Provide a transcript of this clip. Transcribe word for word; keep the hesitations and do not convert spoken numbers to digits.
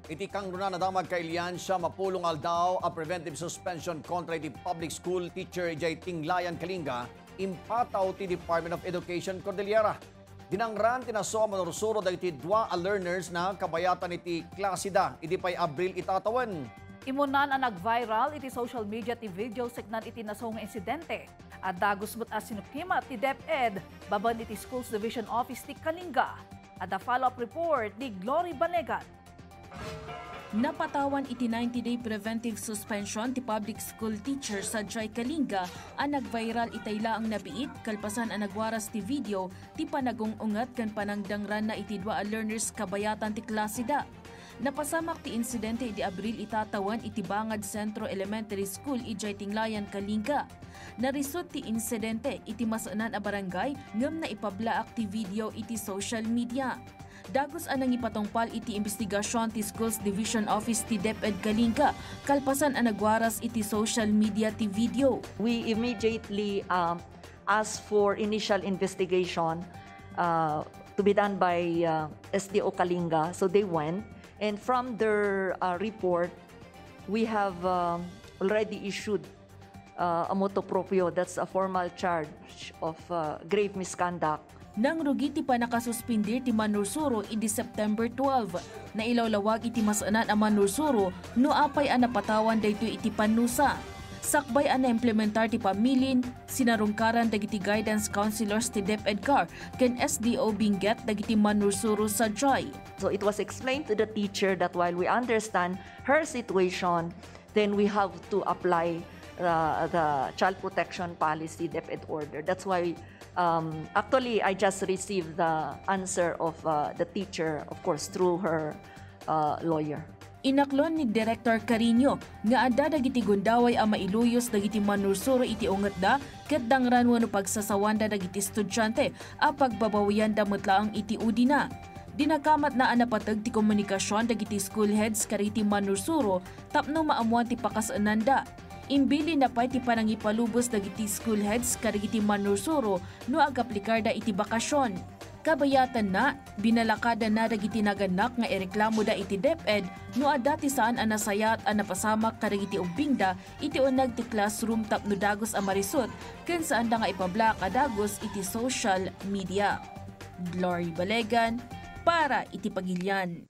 Iti kang runa na damag kailian siya mapulong aldaw a preventive suspension kontra iti public school teacher ijay Tinglayan Kalinga impataw ti Department of Education Cordillera. Dinangran tinaso manursuro dagiti dua a learners na kabayatan iti klasida iti pay Abril itatawan. Imunan ang nag-viral iti social media ti video signan iti nasong insidente. At dagos mo't asinukima ti DepEd baban iti Schools Division Office ti Kalinga. At the follow-up report ni Glory Banegan. Napatawan iti ninety-day preventive suspension ti public school teacher sa Jai Kalinga ang nag-viral itayla ang nabiit kalpasan ang nagwaras ti video ti panagong-ungat kan panangdangran na iti dua a learners kabayatan ti klasida. Napasamak ti insidente iti Abril itatawan iti Bangad Centro Elementary School ijay Tinglayan Kalinga. Narisod ti insidente iti masanan a barangay ngem na ipablaak ti video iti social media. Dagos anang ipatongpal iti investigasyon ti Schools Division Office ti DepEd Kalinga kalpasan ang nagwaras iti social media ti video. We immediately um, asked for initial investigation uh, to be done by uh, S D O Kalinga. So they went, and from their uh, report, we have um, already issued uh, a motu proprio. That's a formal charge of uh, grave misconduct. Nang rugi ti pa nakasuspindir ti manursuro idi September twelve, na ilawlawag iti masanan ang manursuro no apay ang napatawan dayto iti panusa. Sakbay ang na-implementar ti pamilin, sinarungkaran dagiti guidance counselors ti DepEdCar ken S D O Benguet dagiti manursuro sa Joy. So it was explained to the teacher that while we understand her situation, then we have to apply uh, the child protection policy DepEd order. That's why Um, actually, I just received the answer of uh, the teacher, of course, through her uh, lawyer. Inaklon ni Director Carino nga adda dagiti gundaway ang mailuyos dagiti manursuro iti ungetda ket dangran wenno pagsasawanda dagiti estudyante a pagbabawian dametlaang iti udina. Dinakamat na anapatag ti komunikasyon dagiti school heads kariti manursuro tapno maamuan ti pakasananda. Imbili na pa'y ti panangipalubos dagiti school heads karigiti manursuro no agaplikarda iti bakasyon. Kabayatan na, binalakada na dagiti naganak nga ireklamo da iti DepEd no adati saan ang nasayat ang napasamak karigiti umbingda iti unag ti classroom tapno dagos ang marisot ken saan da nga ipablak adagos iti social media. Glory Balegan para iti Pagilian.